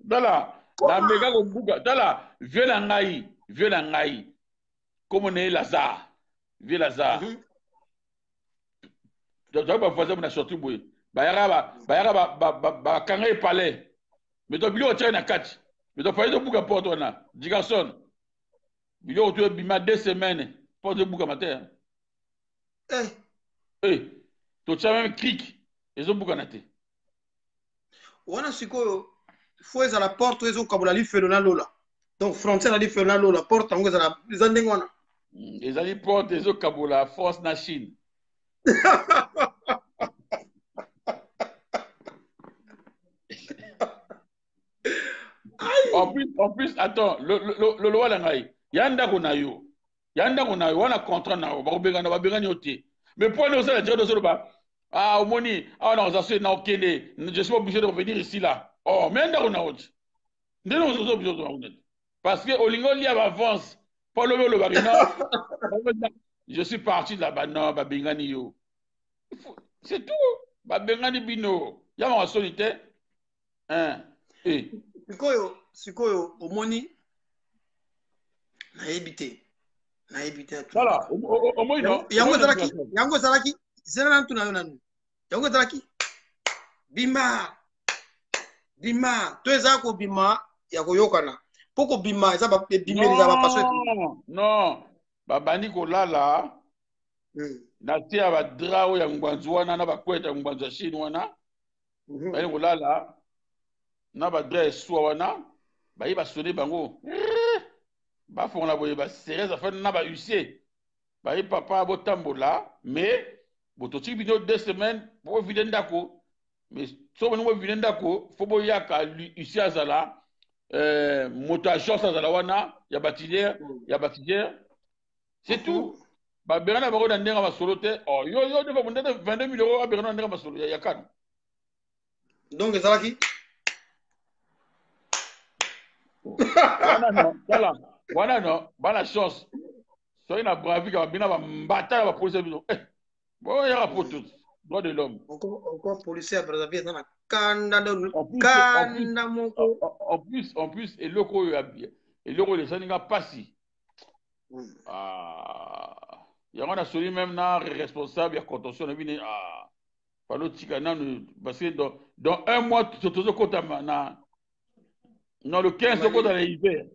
Tala, la méga Buga, Tala, vieux Langaï, comme on est Lazare, vieux Lazare. Donc, on va sortir, Bayara, Kangé Palais. Mais donc, Bilo tient la 4. Mais donc, il faut Buga porte, on a. Digarson. Bilo, tu as bima 2 semaines. Porte de Buga matin. Eh, tu as même clic. Ils ont Buga naté. On a su que faut à la porte, ils ont kabula li felona lola. Donc, frontière a li felona lola. Porte, on a les andengwana. Les alliés portent des autres Kabula, force na Chine. En plus, attends, le loi langai, yanda konayo, on a contrat na, ba oti. Mais pour nous ça la dire de ça ah omoni, ah on a ça na okende, je suis pas obligé de revenir ici là. Oh, mais yanda konaoti. Ndeno zo obligé de revenir. Parce que olingo li avance, pas le barina. Je suis parti là-bas non, ba bengani yo. C'est tout. Ba bengani bino. Ya ma solitaire. Hein. Eh. Sikoyo omoni na ebité voilà au moins non yango zalaki zela na tuna nanu yango zalaki bima to ezako bima ya koyokana poko bima eza ba bimeli za ba paso non babandi kolala na tia ba drao ya ngwanzu wana na ba kweta ngwanzu ya Chine wana bani kolala na ba dress wana ba yiba sonné bango ba fond la boye ba serez afin na ba huissier ba yi papa botambola mais bototi bino 2 semaines pour vider ndako mais so bano vider ndako fo boyaka huissier azala moto agence azala wana ya batidière c'est tout ba berana ba ko na ndenga masolo te oh yo de fa bondete 22 000 € a berana ndenga masolo ya kan donc ezalaki wana no bana chance soki na bravika babina bambata ya bapolisi biso boyaka po tout droit de l'homme encore policier ya Brazzaville eza na kanda moko en plus eloko oyo esalinga mpasi yango nasoli même na responsable ya contention na bino palotika nanu parce que dans 1 mois tozokota na le 15 tokota na hiver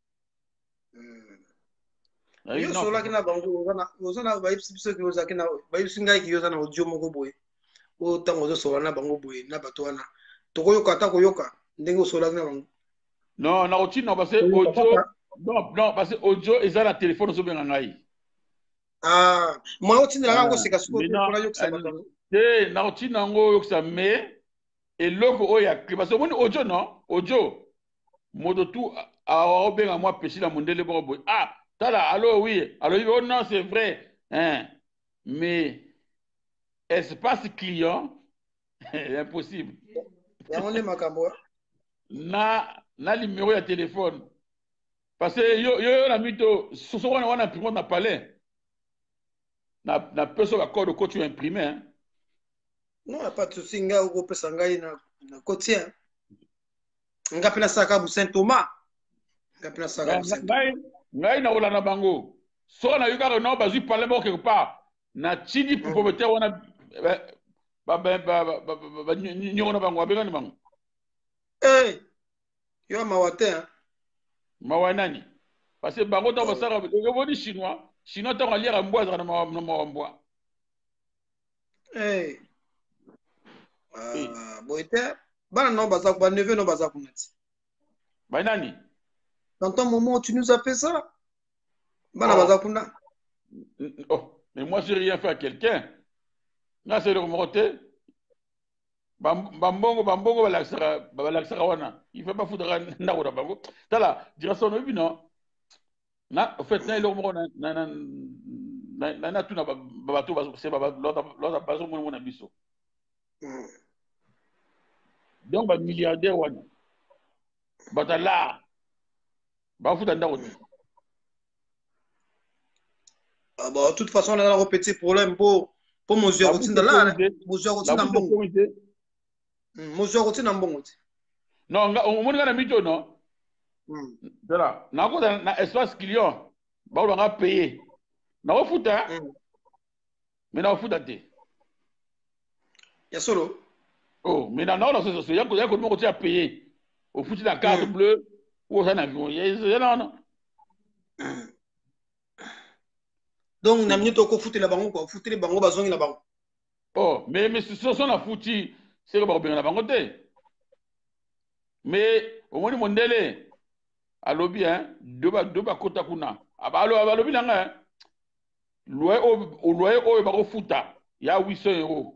yo solaki na bango ozana bayebisi biso ki ozalaki na bayebisi ngai ki oza na audio moko boye oyo ntango ozosola na bango boye na bato wana tokoyoka ata koyoka ndenge osolaki na bango non nakotina parce que audio non parce que audio eza na telefone ozobenga ngai mwa otindelaka yango seka sikoyo mpona yokisa bato te nakotina yango oyokisa mais eloko oyo ya clé parce que omoni audio non audio moto tu aobenga mwa pesi na mondele moko boye tala allo oui alors oh non c'est vrai hein mais espace client impossible yango nde makambo na numéro ya téléphone parce que yo na mito soso wana imprimé na palais na peso ba code ko tu imprimé hein non pas de souci nga okopesa ngai na kotia nga pena saka bu Saint Thomas nga pena saka bu Saint Thomas ngai na olana bango so na yuka no bazui parler mo quelque part na tindi propriétaire wana ba nyona bango abengani bango yo mawate mawanani parce que bango to basara yo boni chinois to aliera mbwa za na mbwa boite bana no baza ba neveu no baza kunati banani dans ton moment tu nous as fait ça bana baza kuna mais moi j'ai rien fait à quelqu'un là c'est le remonter bambongo balaksara wana il fait pas foutre na ko bango tala dira son obi non na en fait na le mo na tuna bato ba c'est ba l'autre bazo mo na biso donc ba milliardaire wana batala ba foutre ndako de toute façon on a un petit problème pour monsieur Rotinda là monsieur Rotinda mbongo monsieur Rotinda mbongo Non, on m'a dit que non. Voilà. Na espace client. Bah, on a payé. Na au foot, hein? Mais na au foot, t'es. Ya solo. Oh, mais non, non, c'est ça. Il y a qu'on a payé. Au foot, la carte bleue. Ou au avion. Non. Donc, na minute ko foot la bango quoi. Foot les bango bazongi la bango. Oh, mais ce sont la fouti. C'est que bien la bango mais au moins mon délai. À lobby, hein, deux bas kota kuna. À lobby, là, loyer au fouta. Il y a 800 €.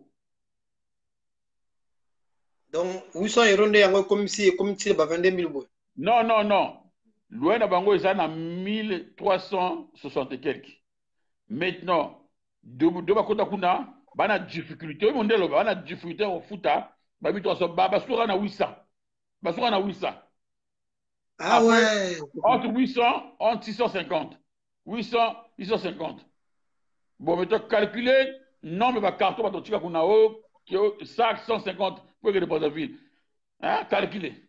Donc, 800 € de yango comme si ba 22 000 boy. Non, non, non. Loyer na bango, ils en 1360 et quelques. Maintenant, deux bas kota kuna, bana difficulté. Mon délai, bana difficulté au fouta. Bah, 1300, bah, soura na 800. Bah, soura na 800. Ah ouais. Entre 800, entre 650. 800, 650. Bon, mais tu as calculé, non, mais ma carton, ma totika kunao, qui est 150 pour que les de ville. Hein, calculé.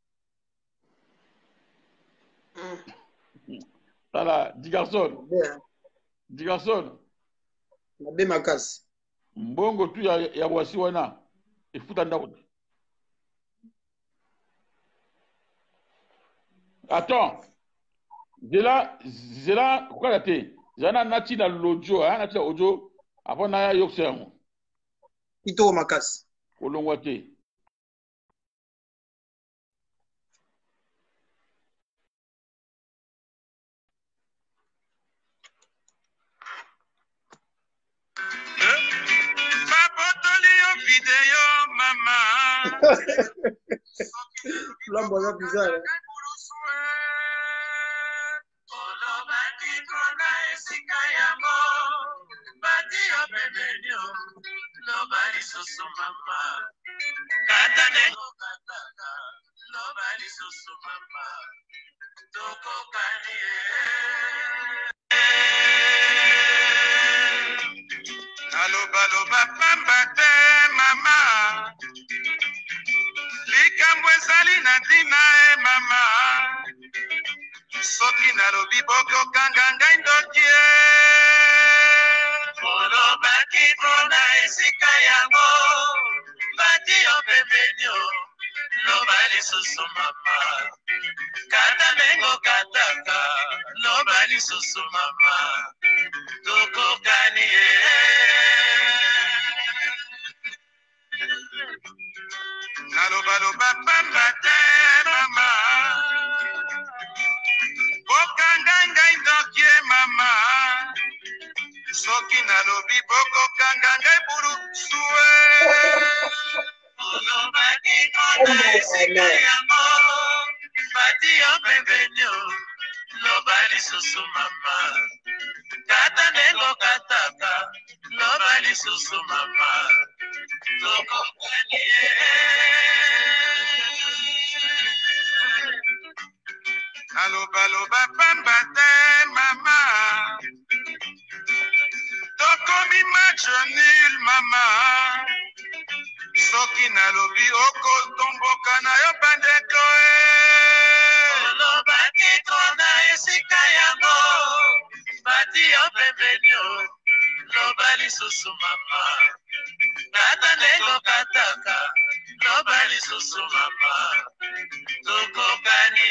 Voilà, 10 garçons. 10 garçons. La bé ma casse. Mbongo tu ya wasi wana. Et fouta ndaout. Attends. Zela, pourquoi la té? Zana nati na l'audio, hein, nati na audio. Après, na yokse. Ito ma casse. Kolongwa té. Flambo ya bizarre. Aloba pamba te mama likambo ezali na ntina e mama soki nalobi bokokanga ngai ndoki e olobaki mpona esika yango mbati yo pembeni o loba lisusu mama kata mengo kataka loba lisusu mama tokokani e nalobaloba pamba te mama bokanga ngai ndokie mama soki nalobi bokokanga ngai burusue olobaki kona esika yango bati yo pembeni o loba lisusu mama kata ndengo kataka loba lisusu mama tokokani alobaloba pamba te mama tokomi match nul mama soki nalobi okotomboka na yo bandeko olobaki kona esika yango bati yo pembeni o loba lisusu mama kata ndengo kataka loba lisusu mama tokokani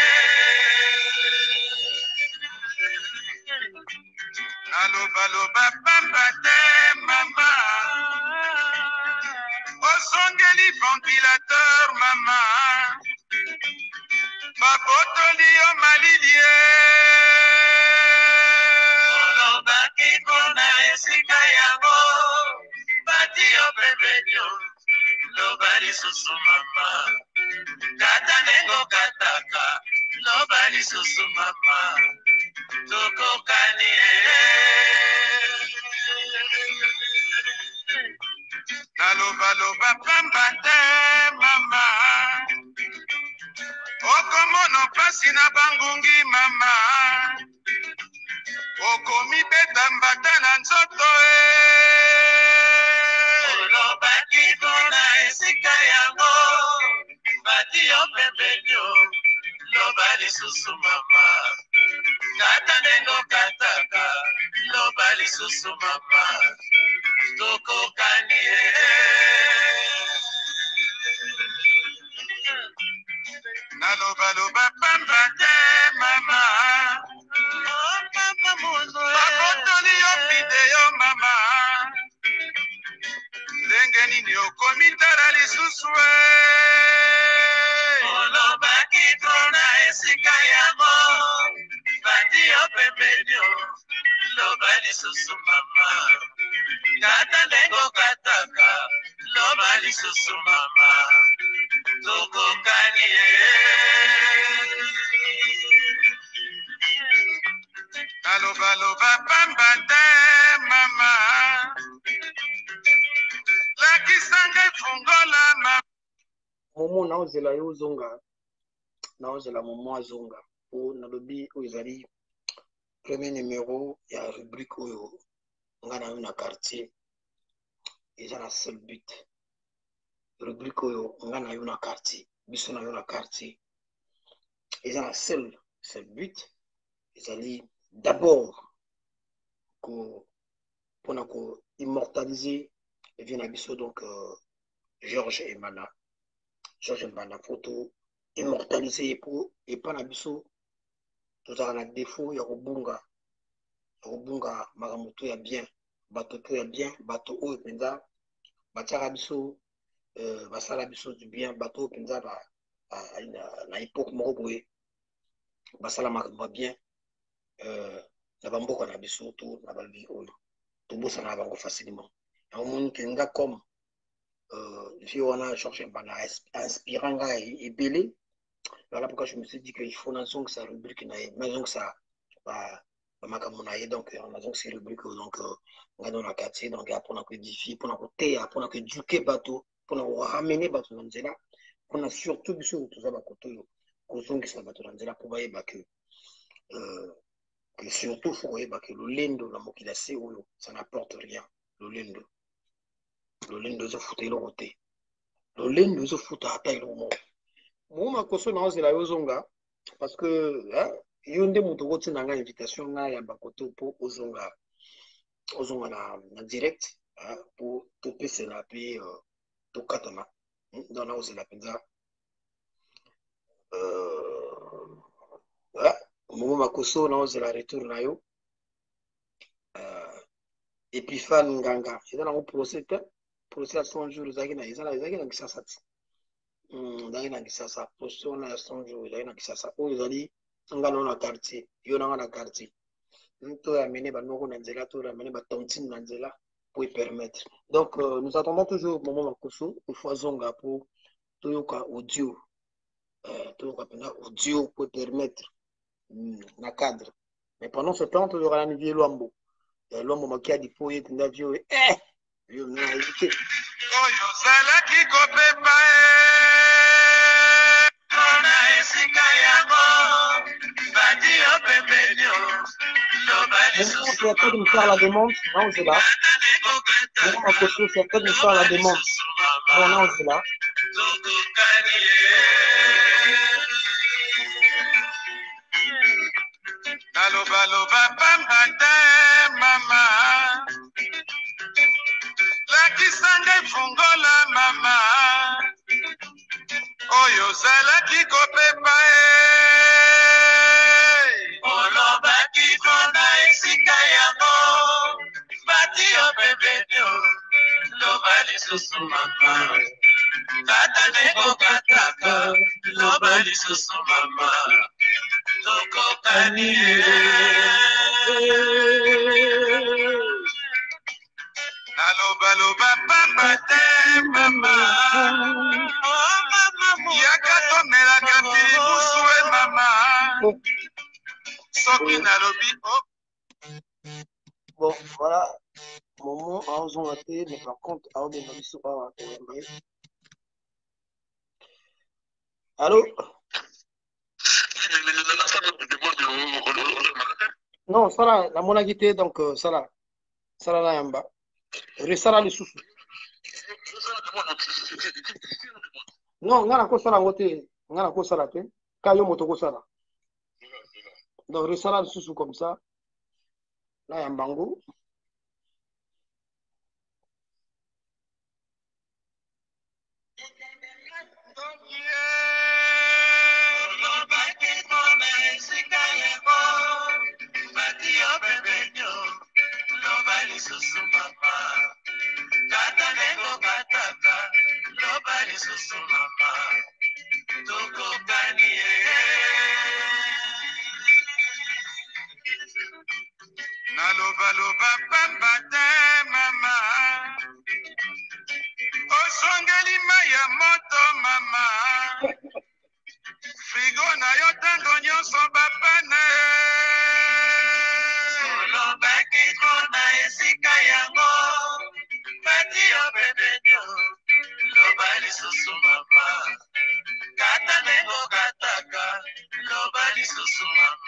alobaloba pamba te mama osongeli ventilateur mama babotoli yo malilie olobaki mpona esika yango bati yo pembeni o loba lisusu mama kata ndengo kataka loba lisusu mama tokokani nalobaloba pamba te mama okomono pasi na bangungi mama okomibeta mbata na nzoto olobaki mpona esika yango bati yo pembeni loba lisusu mama kata nengo kataka loba lisusu mama tokokani naloba pamba te mama bakotoli yo video mama ndenge nini okomitala lisusu olobaki mpona esika yango bati yo pembeni loba lisusu mama kata ndenge okataka loba lisusu mama tokokani nalobaloba pamba te mama lakisanga efungola mama momo naozela yo ozonga naozela momo azonga po nalobi oyo ezali premier numéro ya rubrique oyo nga na yo na quartier eza na seul but rubrique oyo nga na yo na quartier biso na yo na quartier eza na seul but ezali d'abord mpona ko immortaliser vie na biso donc Georges Mbanda photo immortaliser po epa na biso tozala na défaut ya kobunga makambo to ya bien bato to ya bien bato oyo mpenza batiaka biso basala biso du bien bato oyo mpenza na époque moko boye basala makambo ya bien na bamboka na biso to na bavi oyo tobosana na bango facilement omoni ke nga comme vie wana Georges Mbanda inspirant nga ebele. Voilà pourquoi je me suis dit qu'il faut que ça rubrique que ça donc on a donc ces rubriques donc on a dans la quartier donc pour nous édifier pour nous terre pour nous éduquer bateau pour nous ramener bateau dans là pour nous surtout sur tout ça bateau caution qui ça bateau dans là pour voir que surtout faut voir que le lendo la mokila c'est ça n'apporte rien le lendo se fout le côté le lendo se fout à taille le monde moi koso na ozela yozonga parce que yo nde moto koti na nga invitation na ya bakoto po ozonga na direct po topesela pe tokatana donc na ozela penza momo makoso na ozela retour na yo Epiphane Nganga eza nango procès à 100 jours ezalaki na kisasa ti ndaki na kisasa poste wana ya 100 jours ezalaki na kisasa oyo ezali nga na quartier yo nanga na quartier to yamene banoko na nzela to yamene batontine na nzela pour y permettre donc nous attendons toujours momo makoso une fois zonga pour toyoka audio toyoka pena audio pour permettre na cadre mais pendant ce temps toyoka na nivier lwambo makia di foye tenda vio yo na éviter oyo salaki kopepa na esika yango badi yo pembeni loba lisusu c'est à de me faire la demande non c'est là mon côté c'est à de me faire la demande non c'est là nalobaloba pamba te mama lakisanga efungola mama oyo ozalaki kopepa olobaki mpona esika yango bati yo pembeni loba lisusu mama kata ndenge okataka loba lisusu mama tokokani nalobaloba pamba te mama yaka tomelaka pilimusu mama soki nalobi bon voilà momo aozonga te mais par contre aobenda biso awa allô non sala namonaki te donc sala na yamba resala lisusu Non, ngana ko sala ngote, ngana ko sala te. Ka yo moto ko sala. Donc resala susu comme ça. Là yambangu. Naloba pamba te mama osongeli maya moto mama frigo na yo tango nyonso bapane olobaki kona esika yango bati yo bebenyo loba lisusu mama kata nengo kataka loba lisusu mama